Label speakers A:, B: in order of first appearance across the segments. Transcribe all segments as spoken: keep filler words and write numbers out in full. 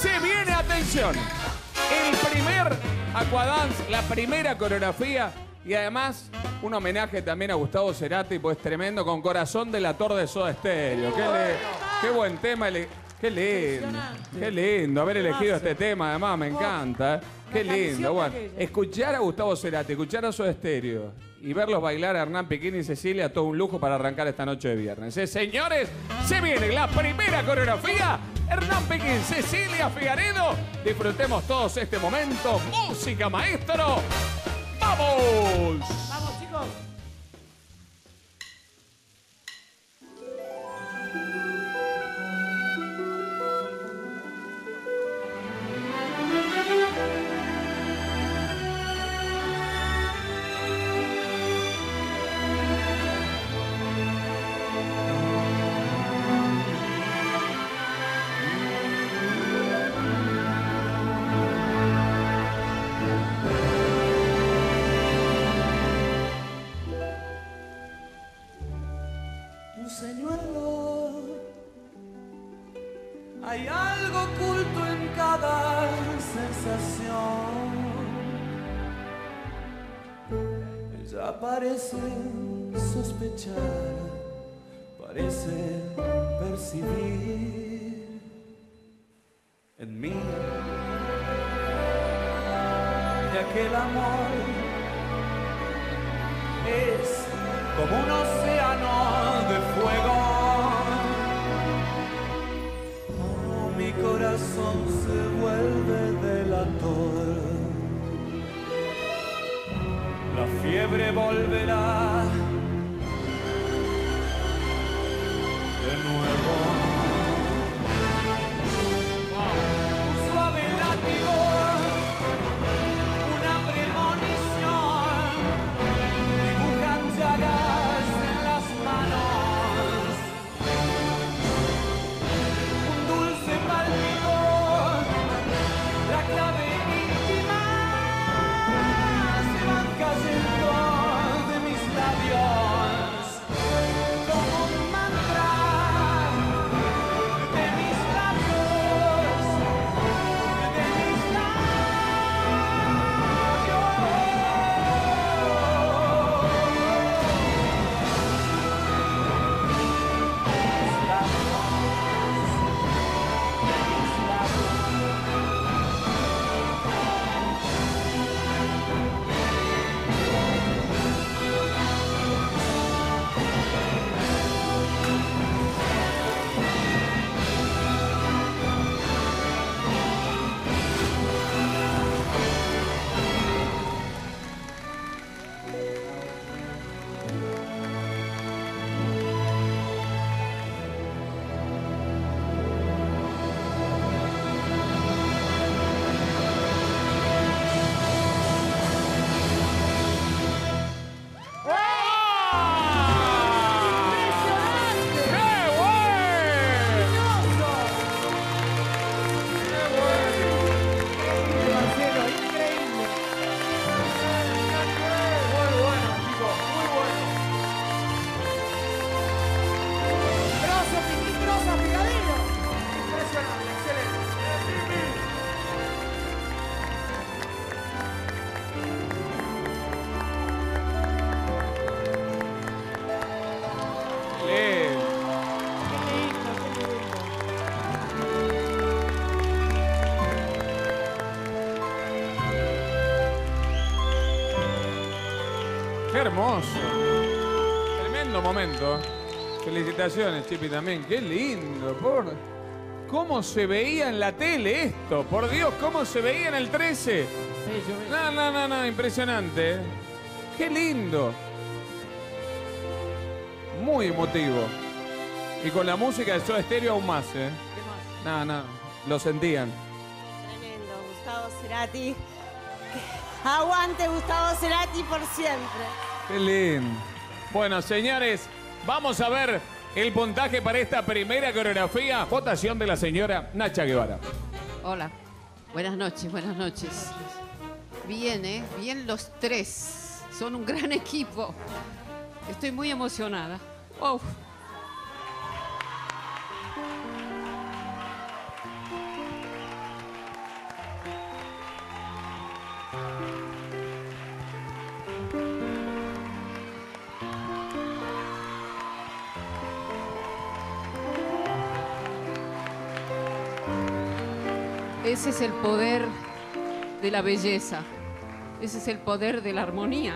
A: Se viene, atención, el primer Aquadance, la primera coreografía y además un homenaje también a Gustavo Cerati, pues tremendo, con Corazón Delator de Soda Stereo. Qué, le, qué buen tema, qué lindo, qué lindo haber elegido este tema, además me encanta. ¿eh? Qué lindo, bueno, escuchar a Gustavo Cerati, escuchar a Soda Stereo y verlos bailar a Hernán Pequín y Cecilia, todo un lujo para arrancar esta noche de viernes. ¿eh? Señores, se viene la primera coreografía. Hernán Pequín, Cecilia Figaredo. Disfrutemos todos este momento. Música, maestro. ¡Vamos!
B: ¡Vamos, chicos!
C: Señuelo, hay algo oculto en cada sensación. Ella parece sospechar, parece percibir en mí que aquel amor es como un océano de fuego. Oh, mi corazón se vuelve delator. La fiebre volverá de nuevo. Un suave látigo, una premonición, dibujan llagas en las manos. Un dulce palpito, la clave íntima, se van cayendo de mis labios como un mantra de mis labios, de mis
A: Qué hermoso. Tremendo momento. Felicitaciones, Chipi, también. Qué lindo. Por... ¿Cómo se veía en la tele esto? Por Dios, ¿cómo se veía en el trece?
B: Sí, yo vi.
A: No, no, no, no, impresionante. ¿eh? Qué lindo. Muy emotivo. Y con la música de Soda Stereo aún más, ¿eh?
B: ¿Qué más?
A: No, no, lo sentían.
D: Tremendo, Gustavo Cerati. Aguante Gustavo Cerati por siempre.
A: Qué lindo. Bueno, señores, vamos a ver el puntaje para esta primera coreografía. Votación de la señora Nacha Guevara.
E: Hola, buenas noches, buenas noches. Bien, ¿eh? Bien los tres. Son un gran equipo. Estoy muy emocionada. Wow. Ese es el poder de la belleza. Ese es el poder de la armonía.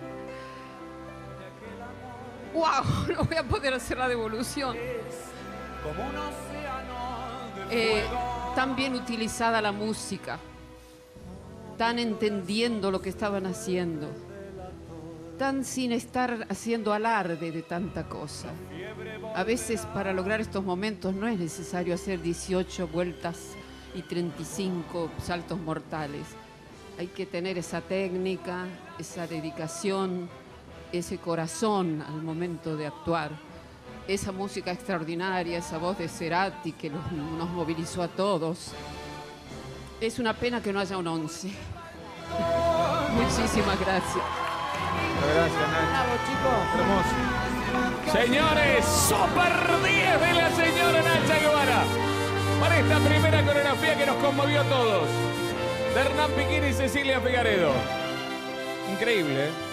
E: ¡Wow! No voy a poder hacer la devolución.
C: Como un océano de
E: Eh,
C: fuego.
E: tan bien utilizada la música. Tan entendiendo lo que estaban haciendo. Tan sin estar haciendo alarde de tanta cosa. A veces para lograr estos momentos no es necesario hacer dieciocho vueltas y treinta y cinco saltos mortales. Hay que tener esa técnica, esa dedicación, ese corazón al momento de actuar. Esa música extraordinaria, esa voz de Cerati que los- nos movilizó a todos. Es una pena que no haya un once. Muchísimas gracias.
A: Gracias, Nacho.
B: Bravo, chicos.
A: Hermoso. Señores, Super diez de la señora Nacha Guevara. Para esta primera coreografía que nos conmovió a todos. De Hernán Piquín y Cecilia Figaredo. Increíble, ¿eh?